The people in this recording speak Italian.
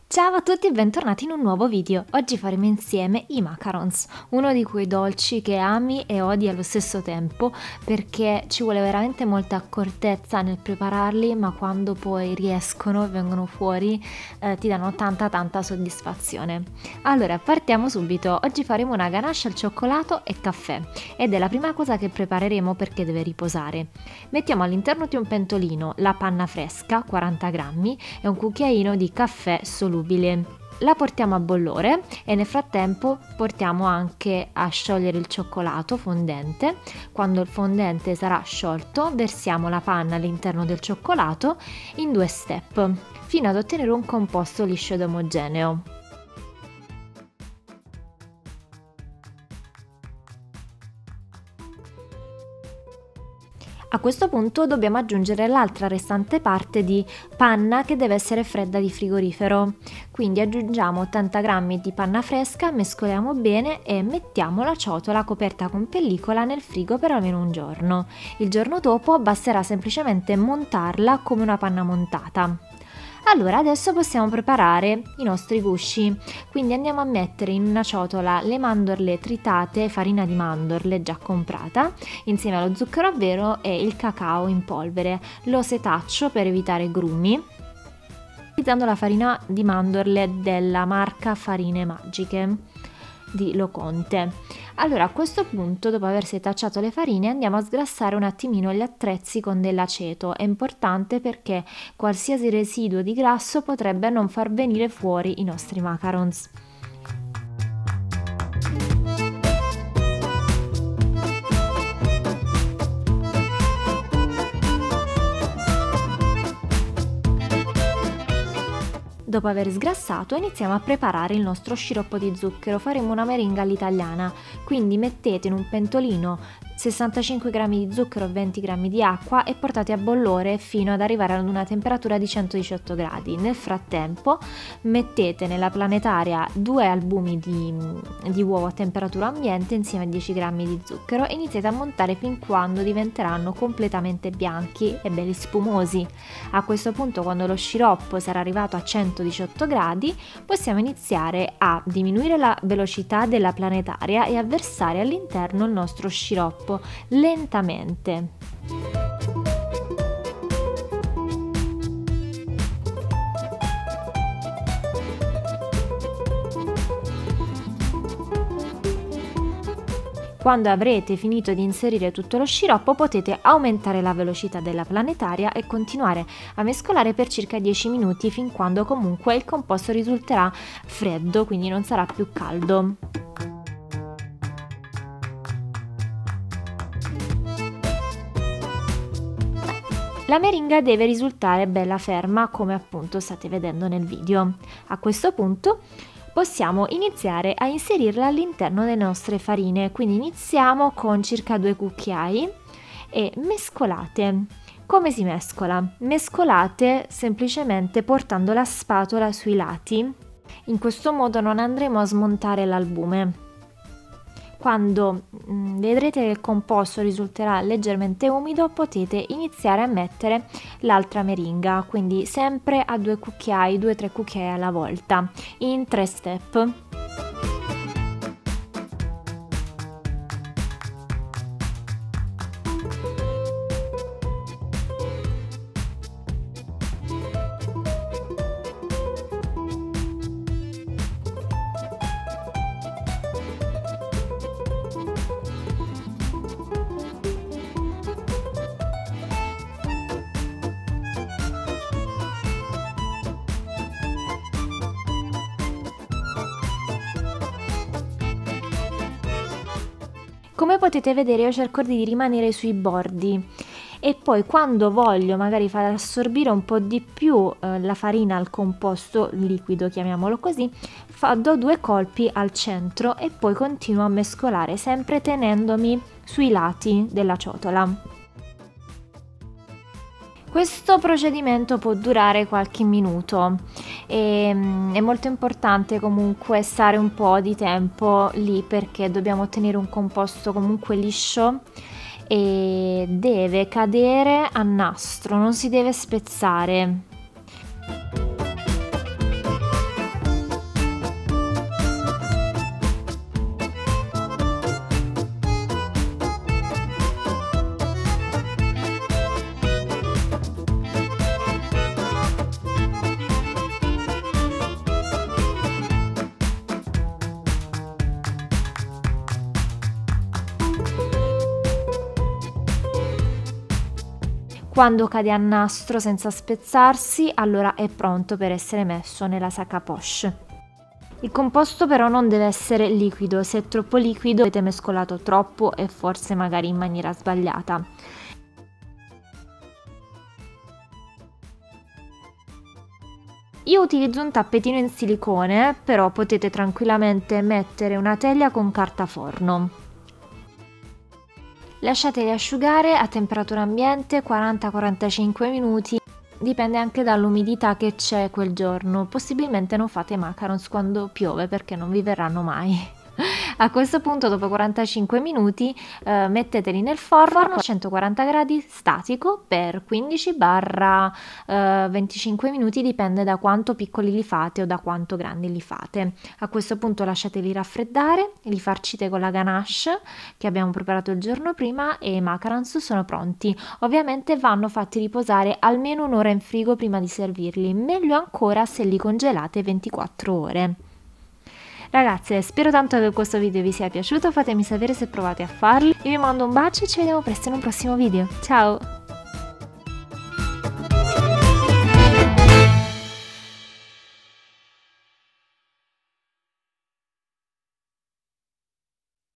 Ciao a tutti e bentornati in un nuovo video. Oggi faremo insieme i macarons, uno di quei dolci che ami e odi allo stesso tempo perché ci vuole veramente molta accortezza nel prepararli, ma quando poi riescono e vengono fuori ti danno tanta soddisfazione. Allora partiamo subito. Oggi faremo una ganache al cioccolato e caffè ed è la prima cosa che prepareremo perché deve riposare. Mettiamo all'interno di un pentolino la panna fresca, 40 grammi, e un cucchiaino di caffè solubile. La portiamo a bollore e nel frattempo portiamo anche a sciogliere il cioccolato fondente. Quando il fondente sarà sciolto, versiamo la panna all'interno del cioccolato in 2 step, fino ad ottenere un composto liscio ed omogeneo. A questo punto dobbiamo aggiungere l'altra restante parte di panna che deve essere fredda di frigorifero. Quindi aggiungiamo 80 g di panna fresca, mescoliamo bene e mettiamo la ciotola coperta con pellicola nel frigo per almeno un giorno. Il giorno dopo basterà semplicemente montarla come una panna montata. Allora adesso possiamo preparare i nostri gusci, quindi andiamo a mettere in una ciotola le mandorle tritate, farina di mandorle già comprata, insieme allo zucchero a velo e il cacao in polvere. Lo setaccio per evitare grumi, utilizzando la farina di mandorle della marca Farine Magiche di Loconte. Allora a questo punto, dopo aver setacciato le farine, andiamo a sgrassare un attimino gli attrezzi con dell'aceto. È importante perché qualsiasi residuo di grasso potrebbe non far venire fuori i nostri macarons. Dopo aver sgrassato iniziamo a preparare il nostro sciroppo di zucchero. Faremo una meringa all'italiana, quindi mettete in un pentolino 65 g di zucchero e 20 g di acqua e portate a bollore fino ad arrivare ad una temperatura di 118 gradi. Nel frattempo mettete nella planetaria 2 albumi di uovo a temperatura ambiente insieme a 10 g di zucchero e iniziate a montare fin quando diventeranno completamente bianchi e belli spumosi. A questo punto, quando lo sciroppo sarà arrivato a 118 gradi, possiamo iniziare a diminuire la velocità della planetaria e a versare all'interno il nostro sciroppo lentamente. Quando avrete finito di inserire tutto lo sciroppo potete aumentare la velocità della planetaria e continuare a mescolare per circa 10 minuti fin quando comunque il composto risulterà freddo, quindi non sarà più caldo. La meringa deve risultare bella ferma, come appunto state vedendo nel video. A questo punto possiamo iniziare a inserirla all'interno delle nostre farine, quindi iniziamo con circa 2 cucchiai e mescolate. Come si mescola? Mescolate semplicemente portando la spatola sui lati, in questo modo non andremo a smontare l'albume. Quando vedrete che il composto risulterà leggermente umido, potete iniziare a mettere l'altra meringa, quindi sempre a 2 cucchiai, 2-3 cucchiai alla volta, in 3 step. Come potete vedere io cerco di rimanere sui bordi e poi quando voglio magari far assorbire un po' di più la farina al composto liquido, chiamiamolo così, do 2 colpi al centro e poi continuo a mescolare sempre tenendomi sui lati della ciotola. Questo procedimento può durare qualche minuto e è molto importante comunque stare un po' di tempo lì perché dobbiamo ottenere un composto comunque liscio e deve cadere a nastro, non si deve spezzare. Quando cade a nastro senza spezzarsi, allora è pronto per essere messo nella sac à poche. Il composto però non deve essere liquido, se è troppo liquido avete mescolato troppo e forse magari in maniera sbagliata. Io utilizzo un tappetino in silicone, però potete tranquillamente mettere una teglia con carta forno. Lasciateli asciugare a temperatura ambiente 40-45 minuti. Dipende anche dall'umidità che c'è quel giorno, possibilmente non fate macarons quando piove perché non vi verranno mai. A questo punto dopo 45 minuti metteteli nel forno a 140 gradi statico per 15-25 minuti, dipende da quanto piccoli li fate o da quanto grandi li fate. A questo punto lasciateli raffreddare, li farcite con la ganache che abbiamo preparato il giorno prima e i macarons sono pronti. Ovviamente vanno fatti riposare almeno un'ora in frigo prima di servirli, meglio ancora se li congelate 24 ore. Ragazze, spero tanto che questo video vi sia piaciuto, fatemi sapere se provate a farlo. Io vi mando un bacio e ci vediamo presto in un prossimo video. Ciao!